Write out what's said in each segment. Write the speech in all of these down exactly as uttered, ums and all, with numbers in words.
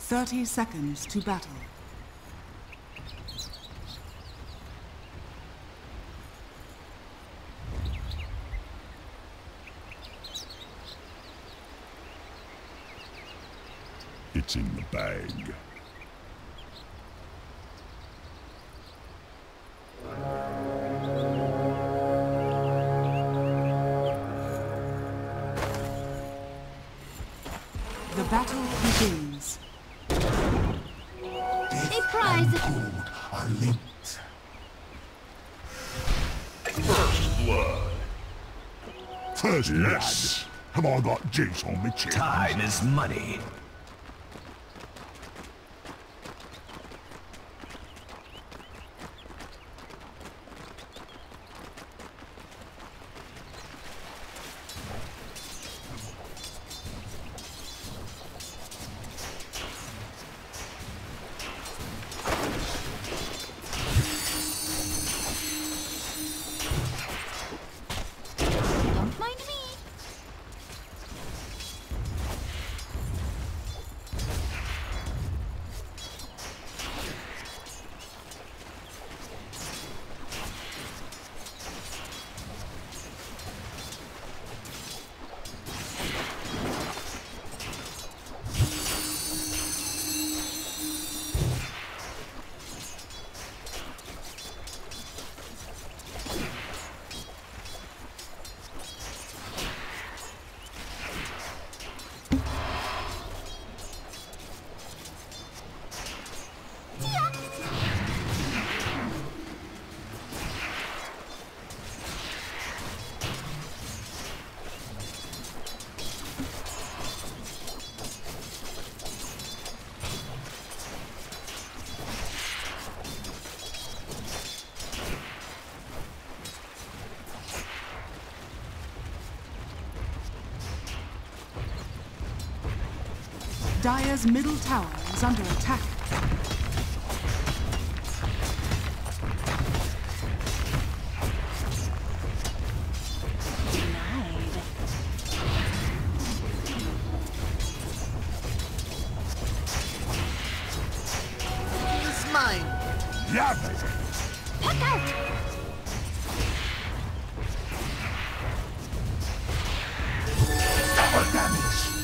Thirty seconds to battle. It's in the bag. The battle begins. A prize. Are linked. First blood. First yes. Blood. Have I got juice on my chin? Time is money. Don't mind me. Dire's middle tower is under attack. It's mine. Yeah, baby. Pack out. Double damage.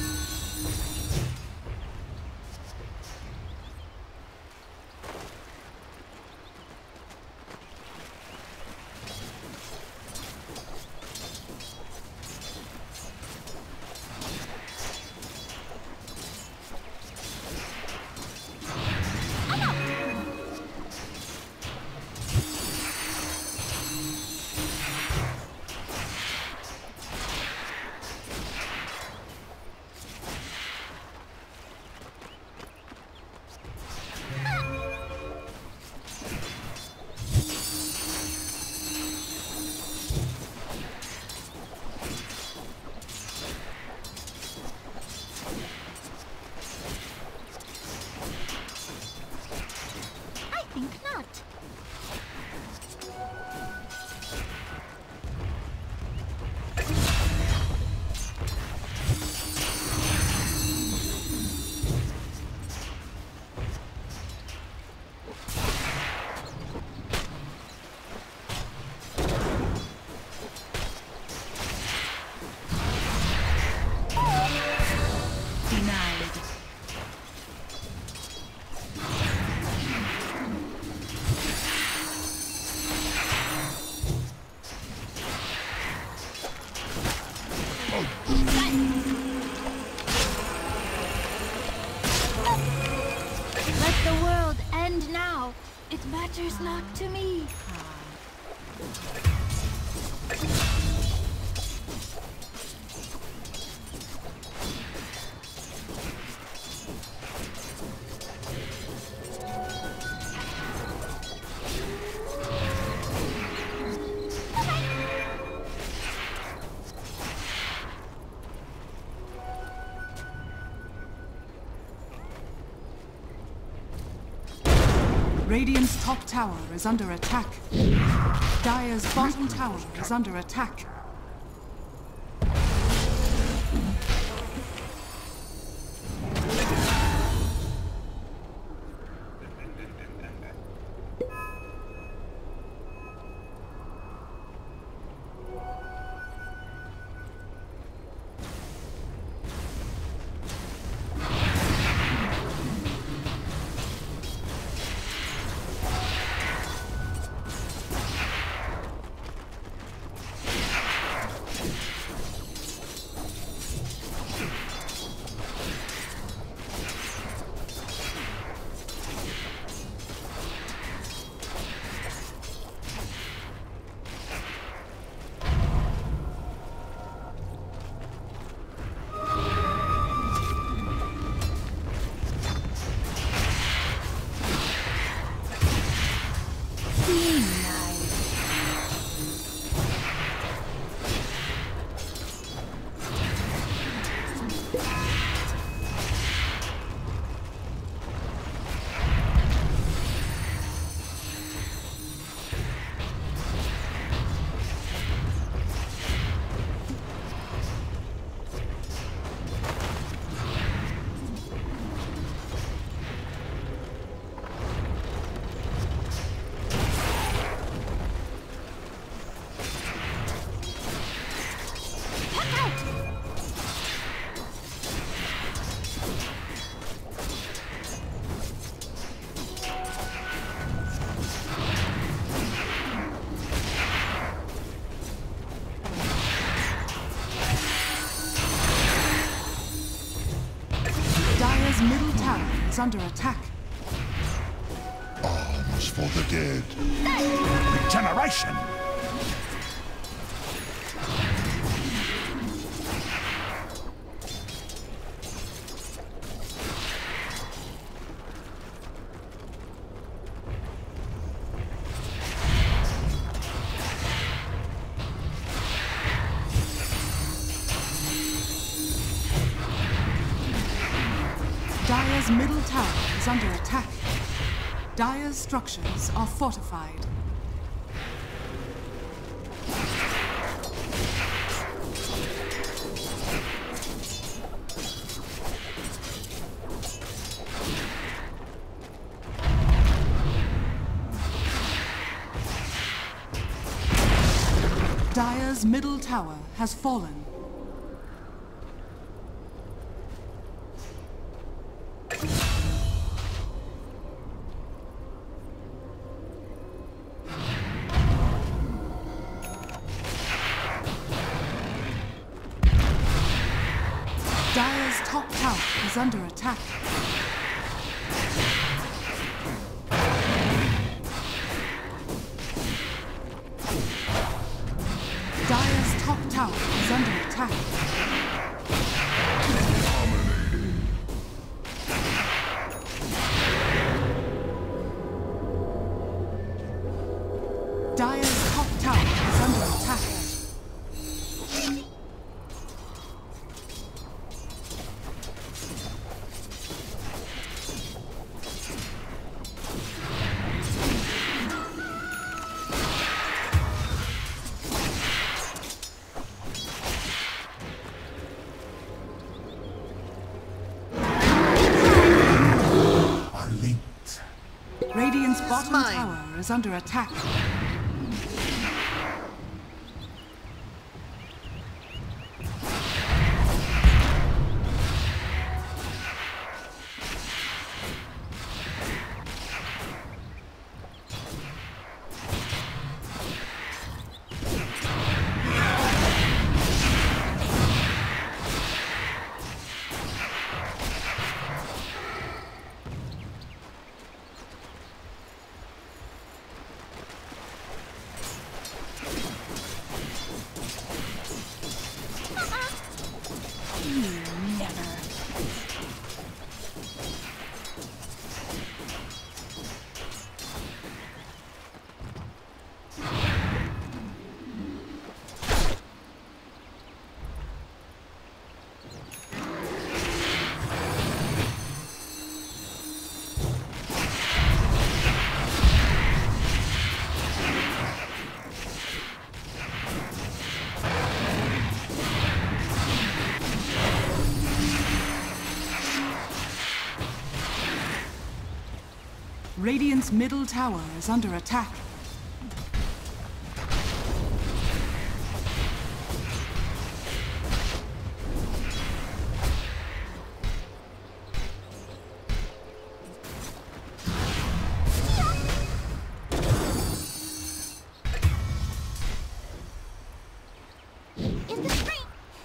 I think not. Denied. Let the world end now. It matters not to me. Radiant's top tower is under attack. Dire's bottom tower is under attack. out! Dire's middle tower is under attack. Arms for the dead. Regeneration! Dire's middle tower is under attack. Dire's structures are fortified. Dire's middle tower has fallen. Dire's top tower is under attack. Dire's top tower is under attack. Dire's top tower is under attack. Radiant's bottom mine. tower is under attack. Radiant's middle tower is under attack. In the street!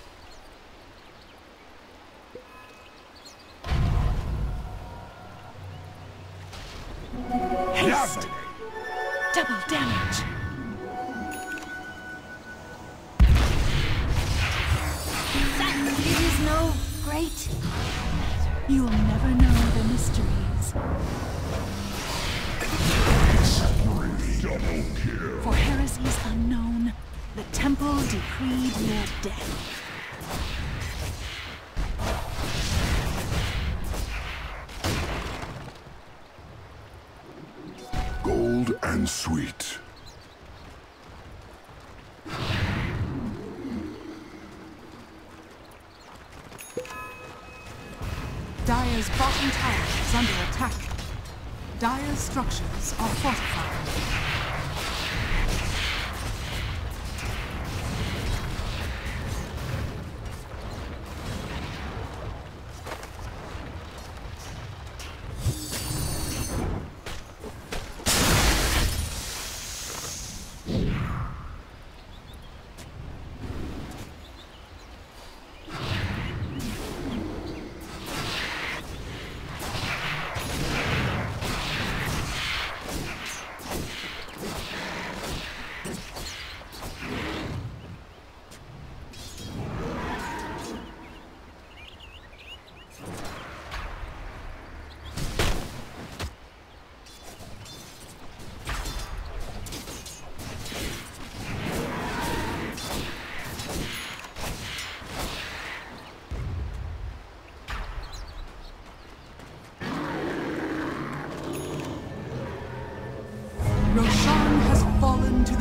Haste! Double damage. It is no great. You'll never know the mysteries. Double kill. For heresies unknown, the temple decreed your death. Gold and sweet. Dire's bottom tower is under attack. Dire's structures are fortified.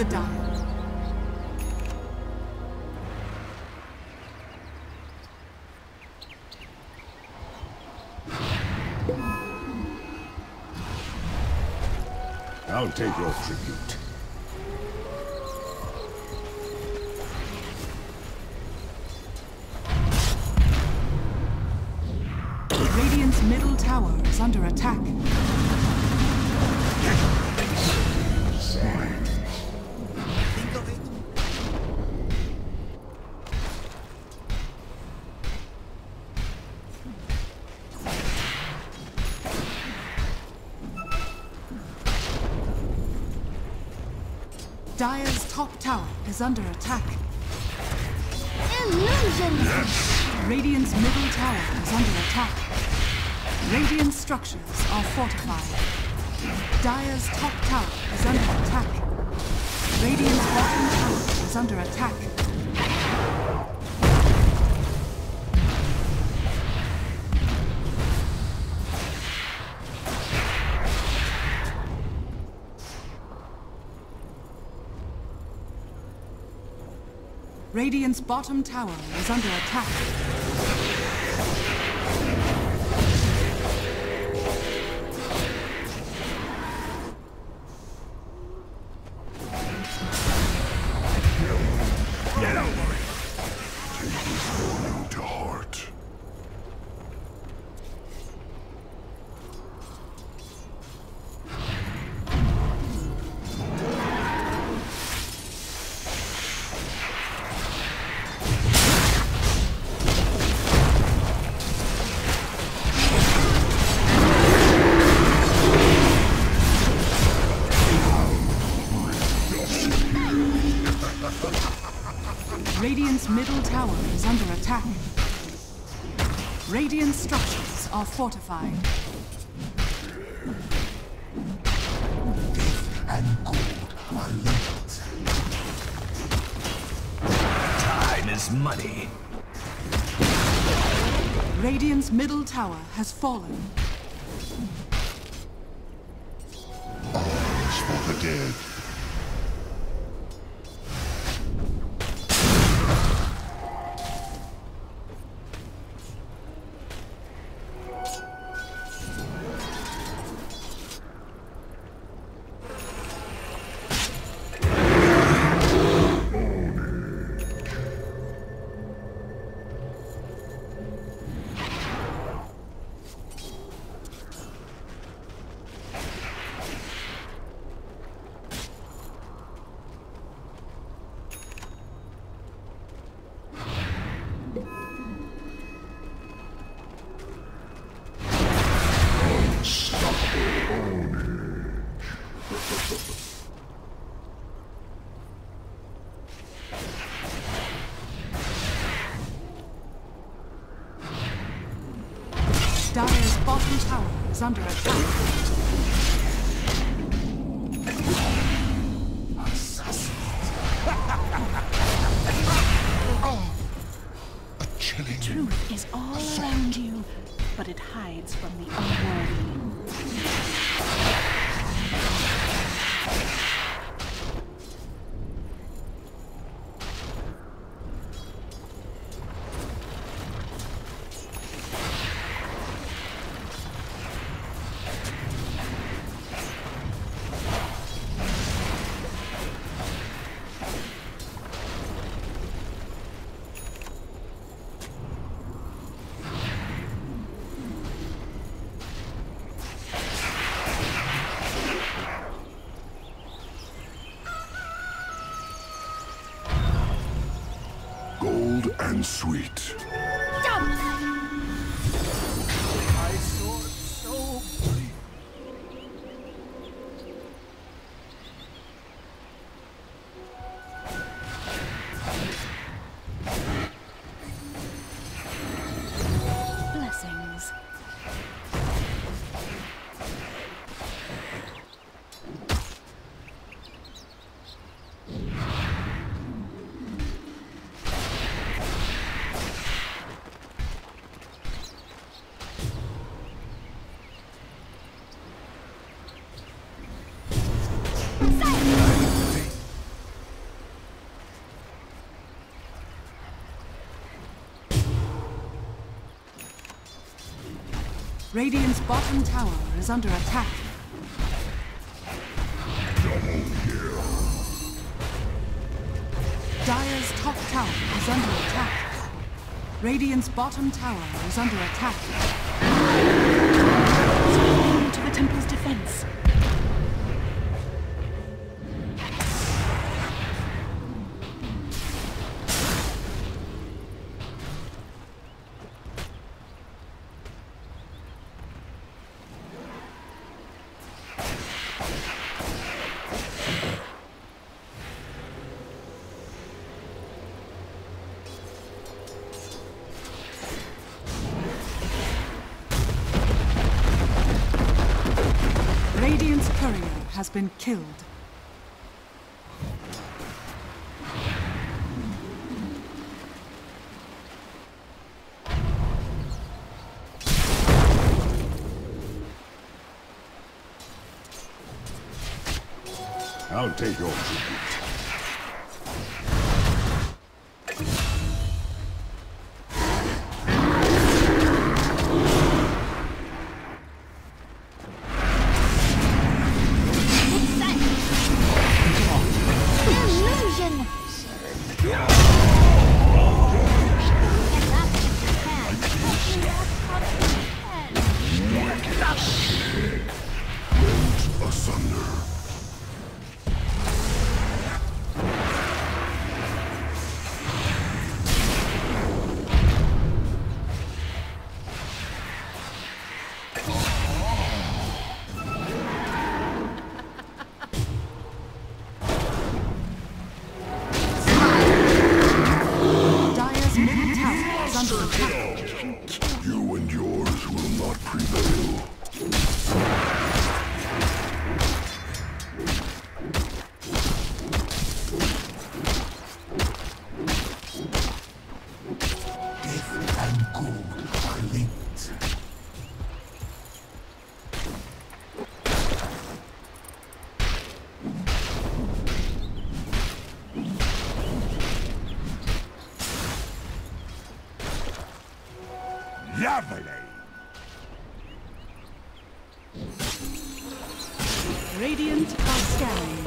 the Dire. I'll take your tribute. Radiant's middle tower is under attack. Dire's top tower is under attack. Illusion! Radiant's middle tower is under attack. Radiant structures are fortified. Dire's top tower is under attack. Radiant's bottom tower is under attack. Radiant's bottom tower is under attack. Get over it! Take this warning to heart. Radiant's middle tower is under attack. Radiant structures are fortified. And gold are linked. Time is money. Radiant's middle tower has fallen. All is for the dead. Dire's bottom tower is under attack. A chilling Truth is all around you, but it hides from the unworthy. gold and sweet. My sword so brief. Blessings. Radiant's bottom tower is under attack. Dire's top tower is under attack. Radiant's bottom tower is under attack. To the temple's defense. Radiant's courier has been killed. I'll take your tribute. Illusion! Asunder. Dire's middle tower is under attack. You and yours will not prevail. Death and gold are linked. Lovely! Radiant are scanning.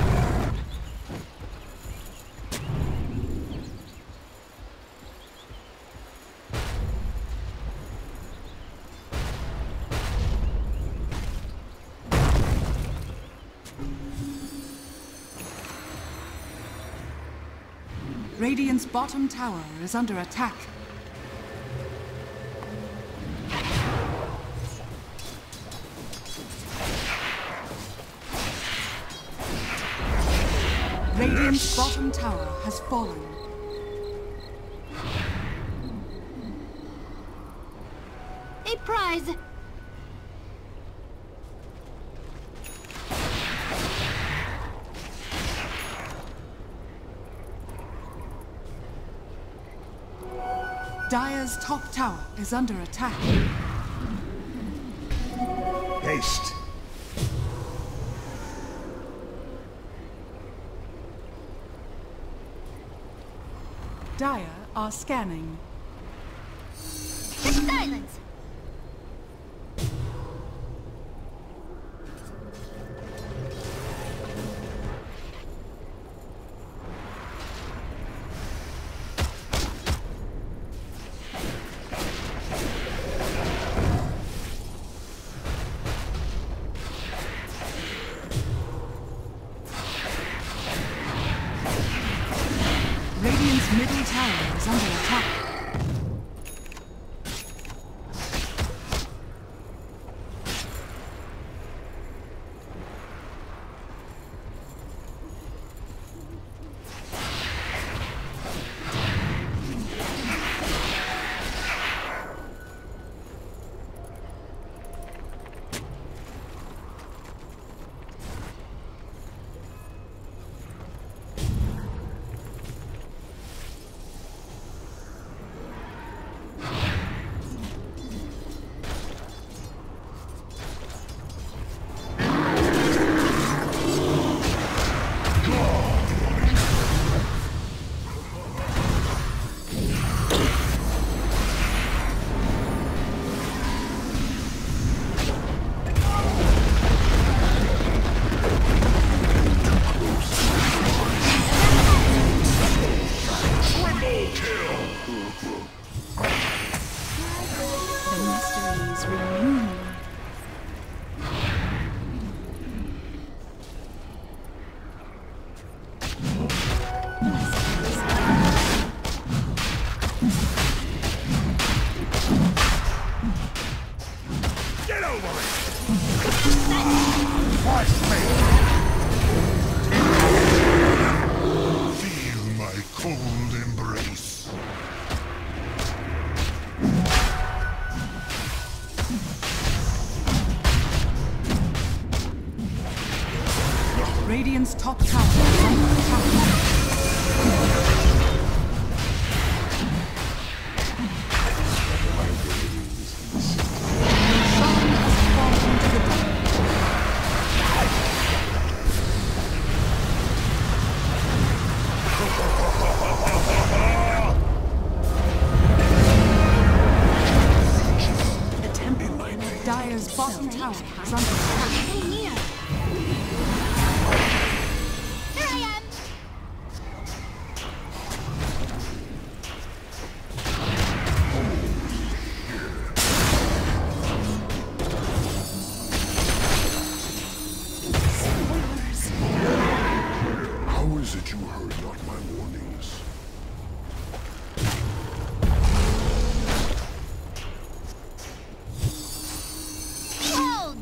Radiant's bottom tower is under attack. Radiant's bottom tower has fallen. A prize! Dire's top tower is under attack. Haste! Dire are scanning. Silence! Radiant's middle tower is under attack. Triple kill! The mysteries remain. Get over it! Watch me! Feel my cold embrace. Radiant's top tower is under attack. The temple. Dire's bottom tower is under attack. Stay near. Here I am. How is it you heard not my warnings? Hold.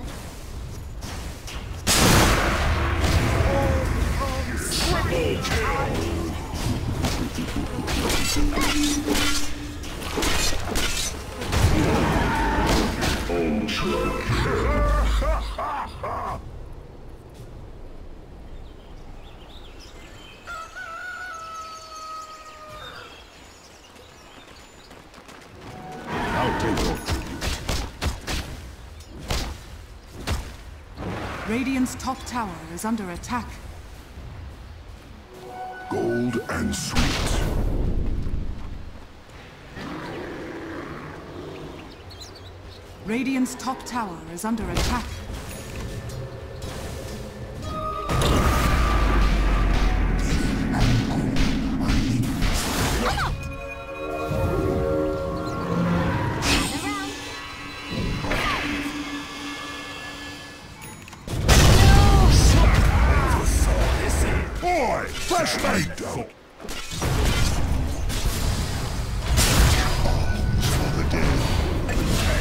I'll take your tribute. Radiant's top tower is under attack. Gold and sweet. Radiant's top tower is under attack. Around. Boy, fresh made dough. For the dead.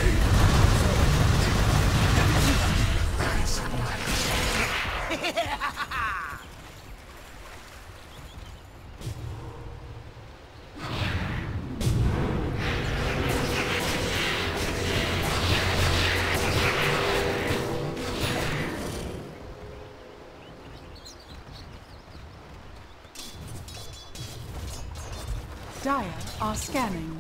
Dire are scanning.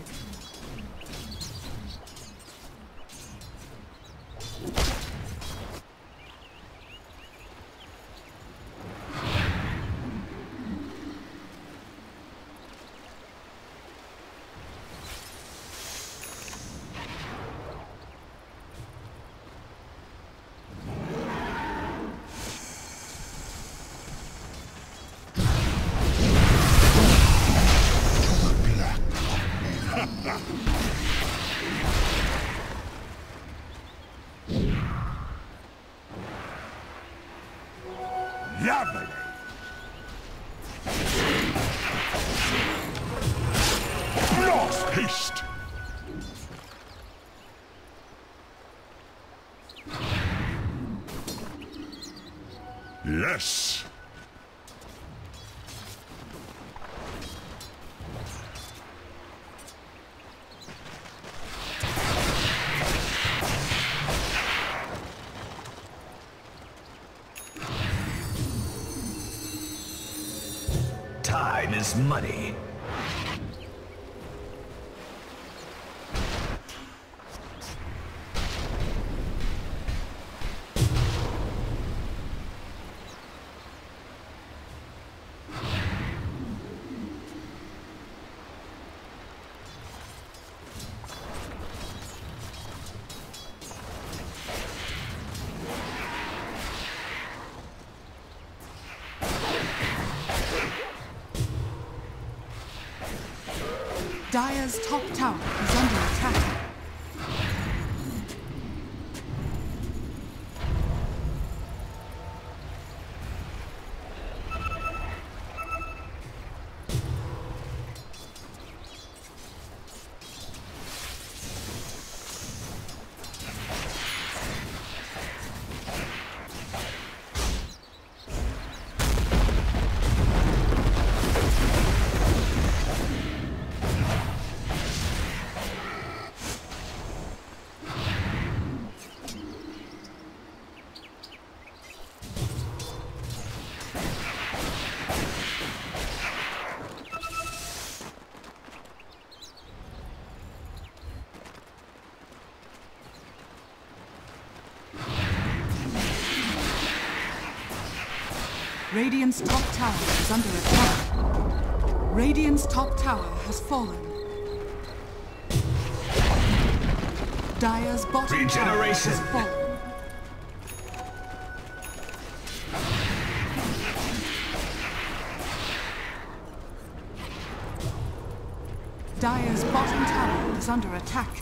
Lovely. Blast haste. Yes. Time is money. Dire's top tower is under attack. Radiant's top tower is under attack. Radiant's top tower has fallen. Dire's bottom tower has fallen. Dire's bottom tower is under attack.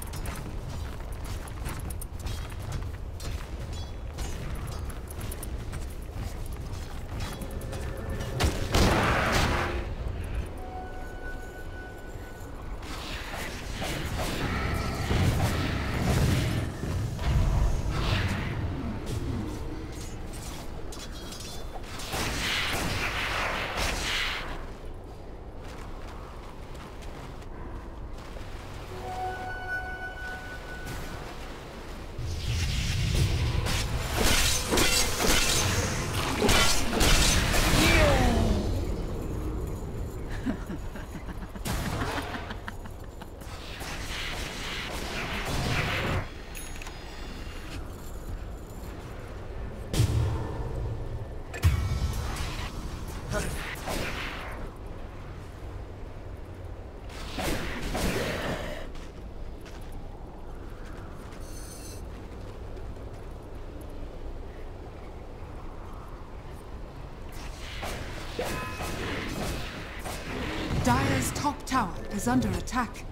Dire's top tower is under attack.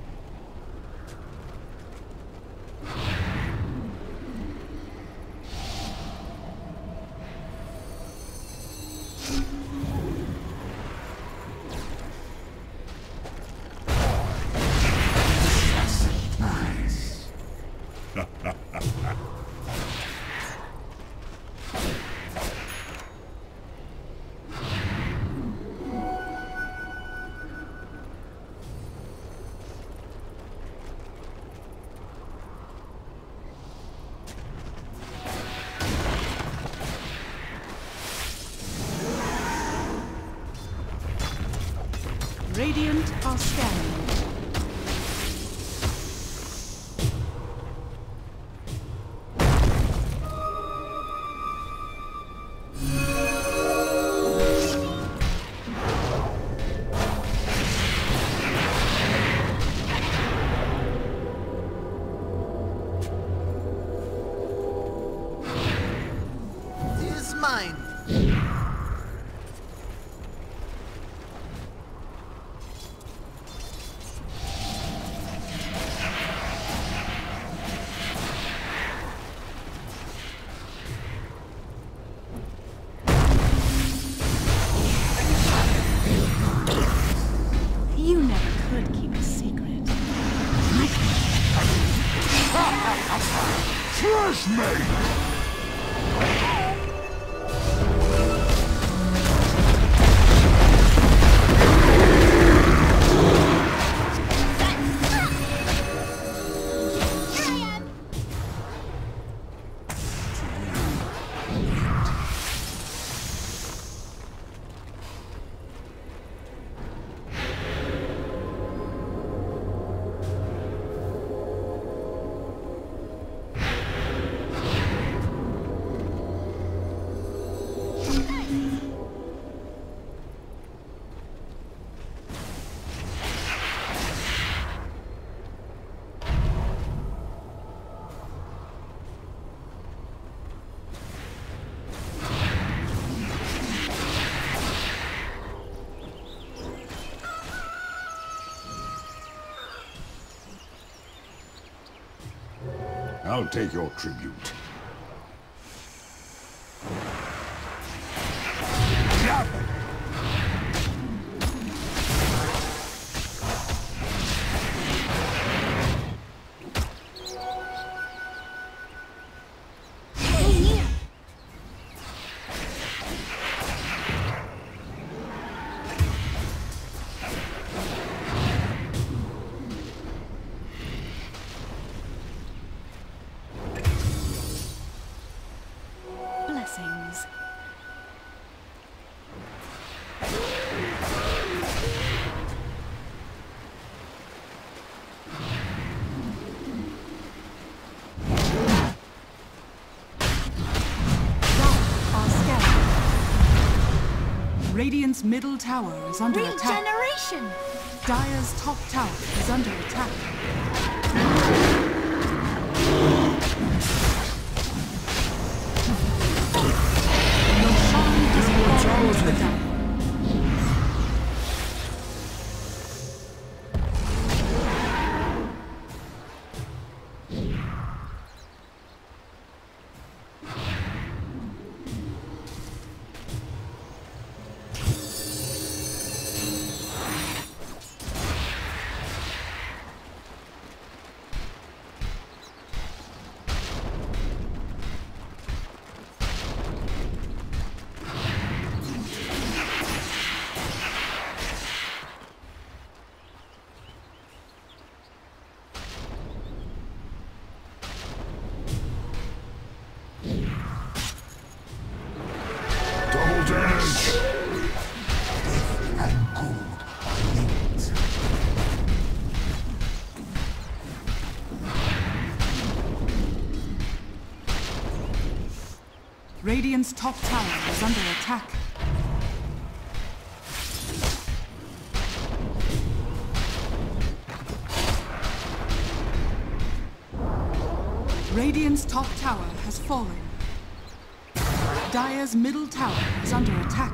Radiant are scanning. Is mine. You never could keep a secret. Trash me! I'll take your tribute. Blessings. Radiant's middle tower is under attack. Regeneration! Dire's top tower is under attack. Roshan has fallen to the Dire. Radiant's top tower is under attack. Radiant's top tower has fallen. Dire's middle tower is under attack.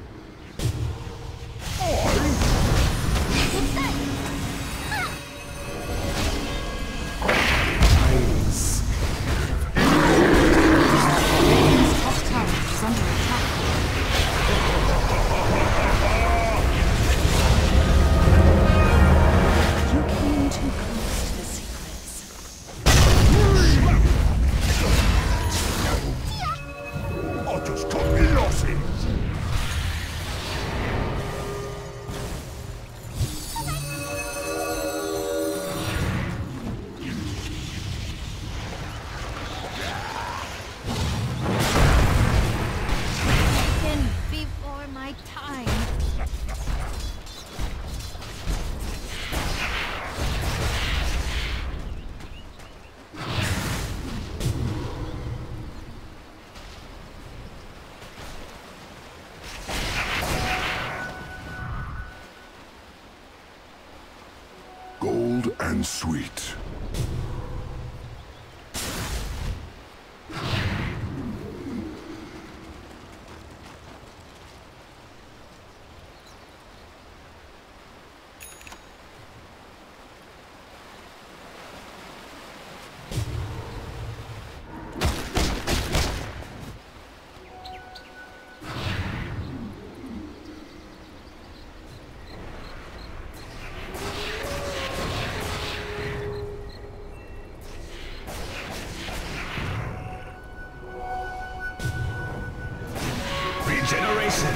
Gold and sweet. Regeneration!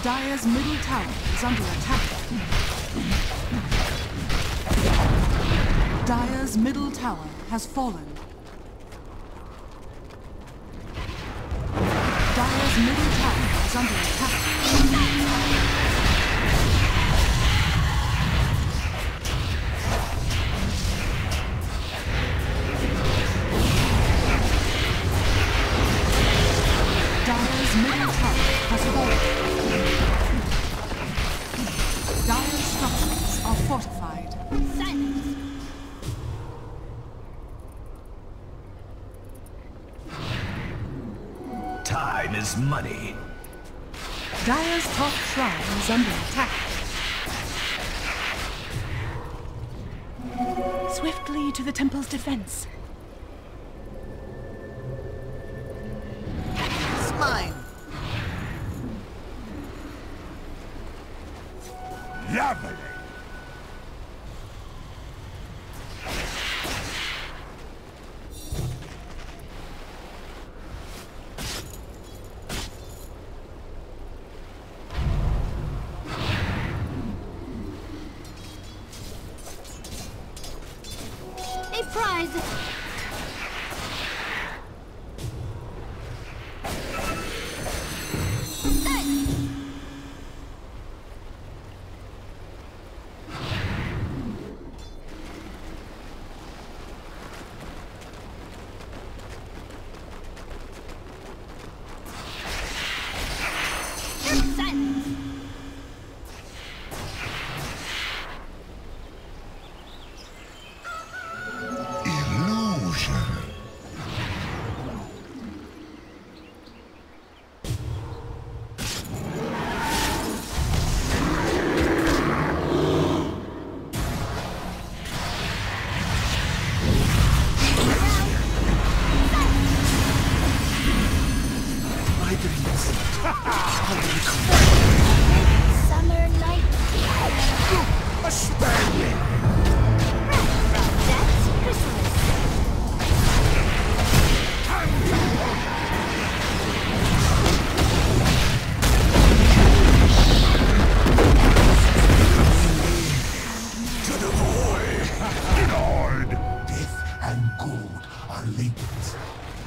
Dire's middle tower is under attack. Dire's middle tower has fallen. Dire's middle tower is under attack. Dire's middle tower has fallen. Dire's structures are fortified. Silence. Time is money. Dire's top shrine is under attack. Swiftly to the temple's defense. It's mine. Lovely. A prize. Silence. Silence. Illusion. My dreams. Summer night. A Spaniard. That's Christmas. To the void. Lord. Death and gold are linked.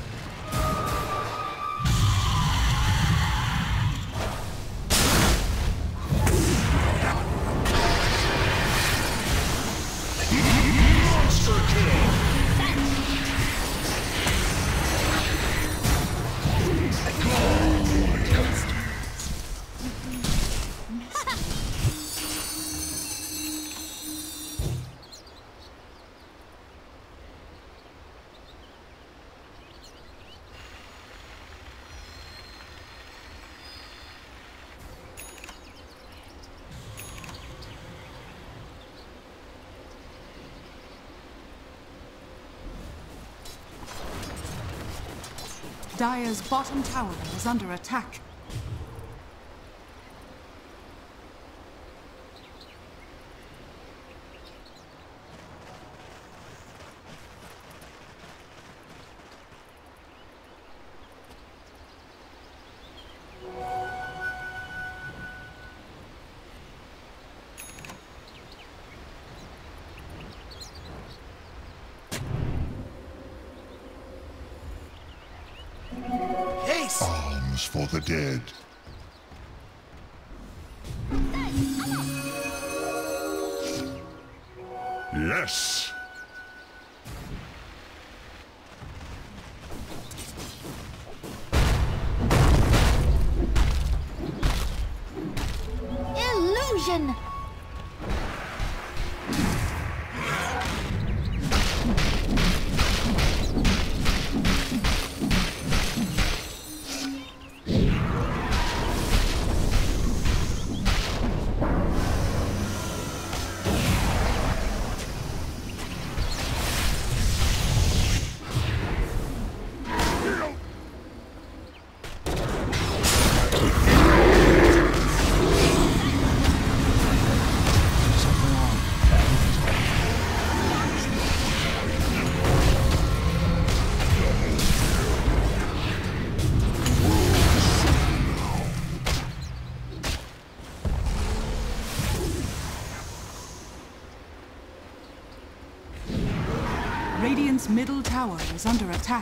Monster kill. Dire's bottom tower is under attack. Haste. Alms for the dead. Yes. Illusion. Radiant's middle tower is under attack.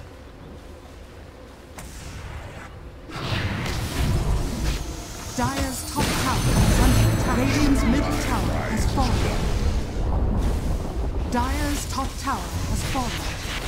Dire's top tower is under attack. Radiant's middle tower has fallen. Dire's top tower has fallen.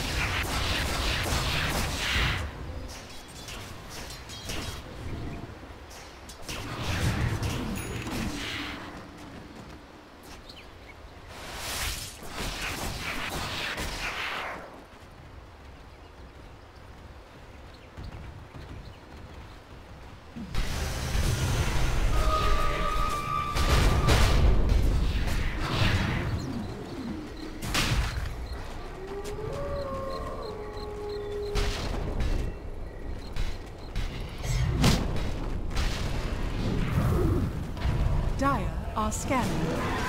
Dire are scanning.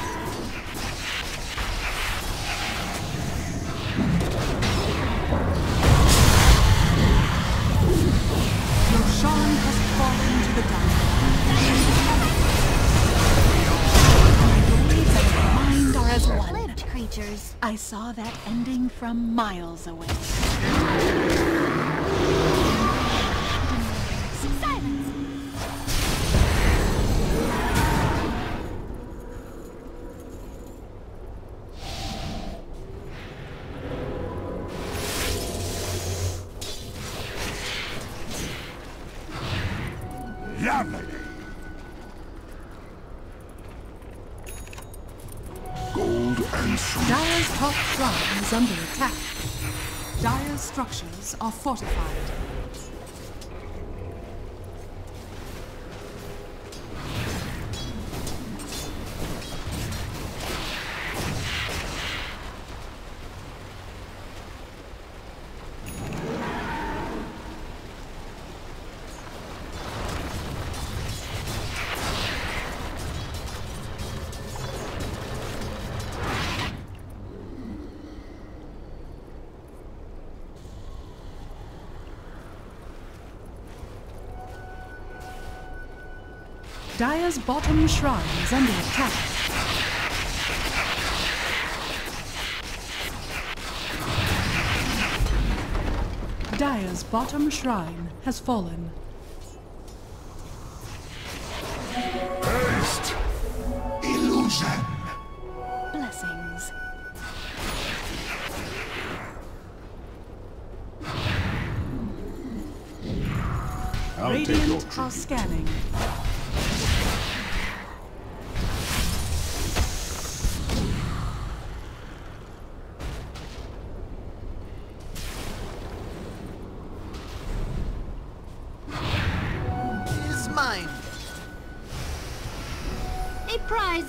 Roshan has fallen to the My blades and mind are as one. Lived creatures. I saw that ending from miles away. Silence. Lovely. Gold and sweet. Dire's top shrine is under attack. Dire's structures are fortified. Dire's bottom shrine is under attack. Dire's bottom shrine has fallen. Haste. Illusion. Blessings. I'll take your Radiant are tribute. scanning. Is mine. A prize.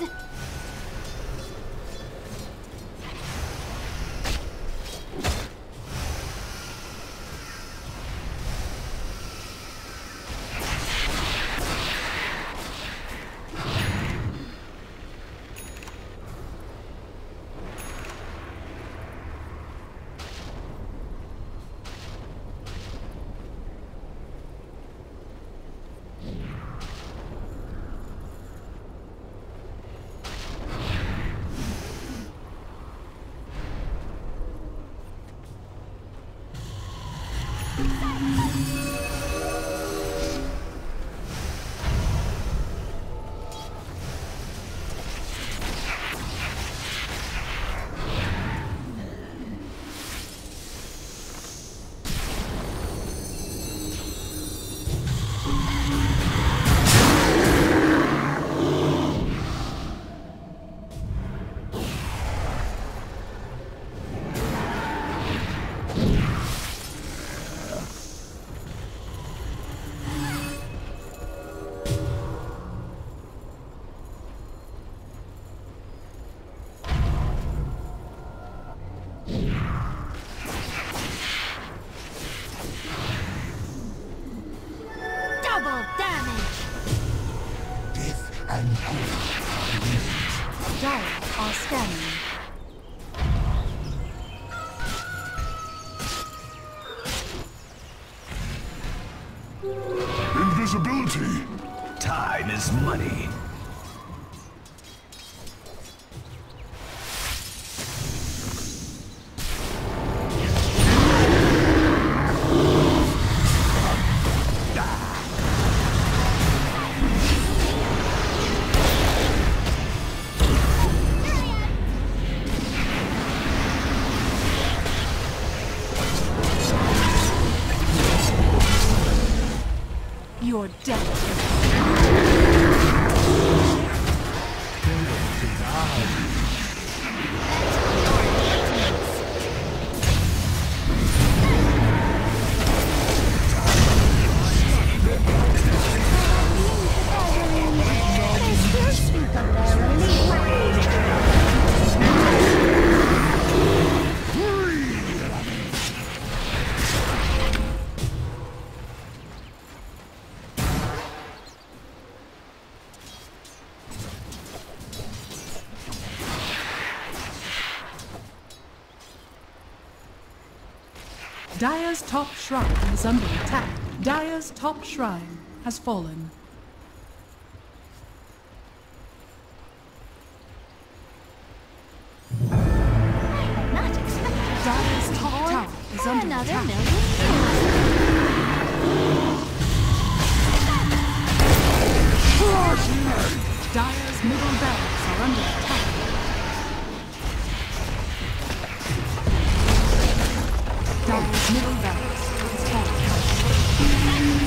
Double damage. Death and good. Dire are scanning. Invisibility. Time is money. your death. Dire's top shrine is under attack. Dire's top shrine has fallen. Not expected. Dire's top tower is For under another attack. million years. Dire's middle barracks are under attack. Dire's middle barracks is fallen.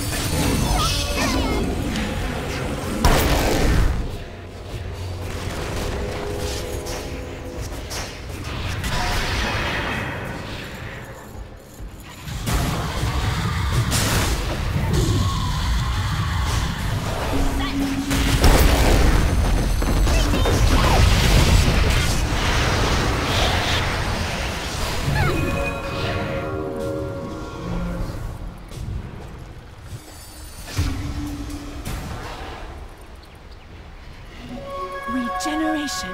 Regeneration.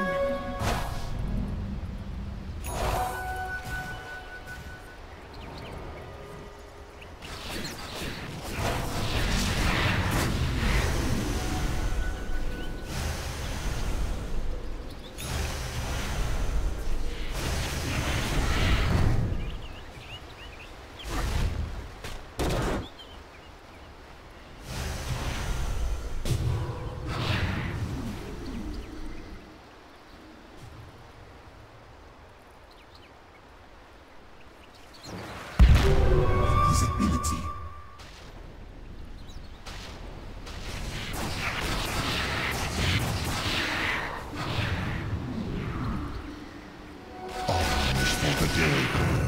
Visibility. Arms for the dead.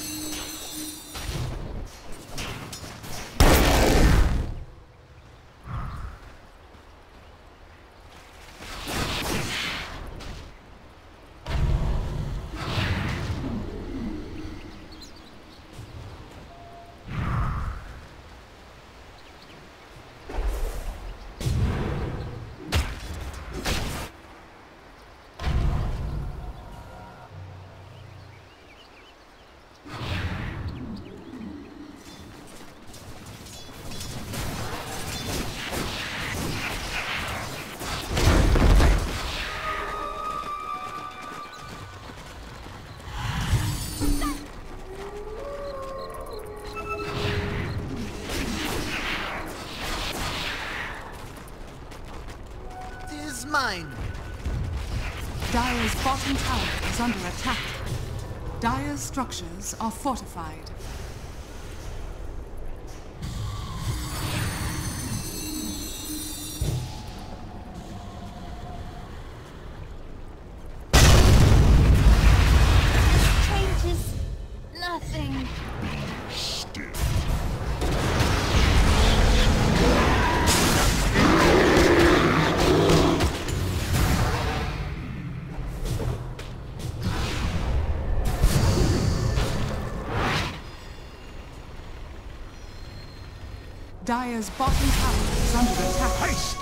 Tis mine. Dire's bottom tower is under attack. Dire's structures are fortified. Changes nothing. Still. Dire's bottom tower is under attack. Haste!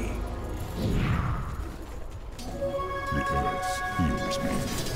money. The earth heals me.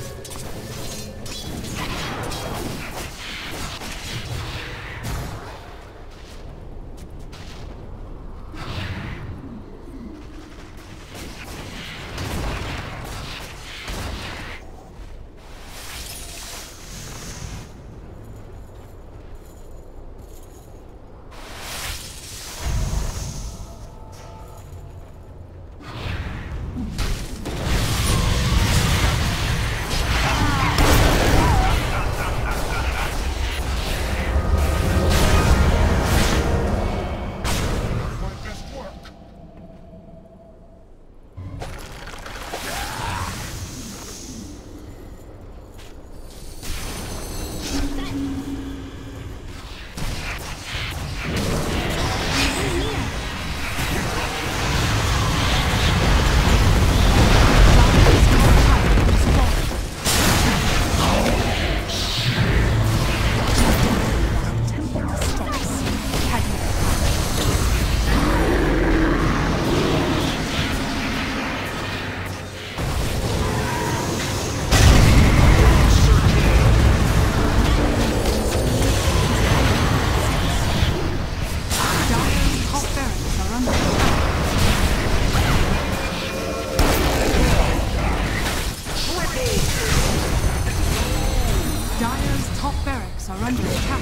Dire's top barracks are under attack.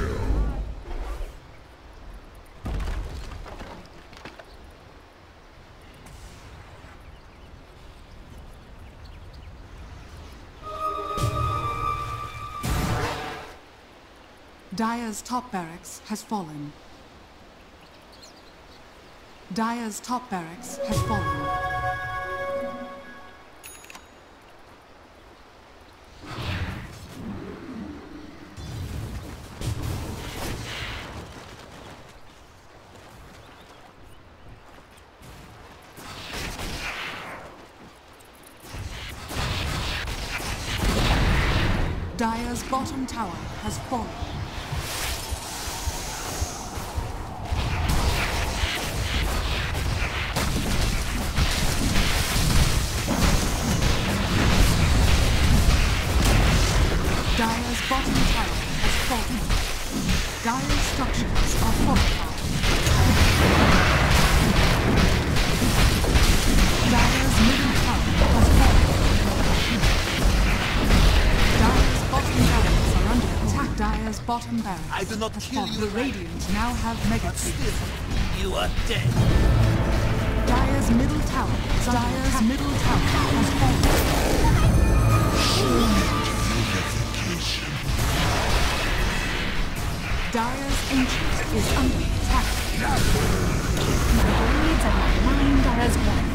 Dire's top barracks has fallen. Dire's top barracks has fallen. Dire's bottom tower has fallen. Dire's bottom tower has fallen. Dire's structures are fortified. Dire's middle tower has fallen. Dire's bottom barracks are under attack. Dire's bottom barracks I do not has kill fallen. you, The Radiant now have mega But creeps. still, you are dead. Dire's middle tower is under Dire's attack. middle tower has fallen. Dire's ancient is under attack. My blades and my mind are as one.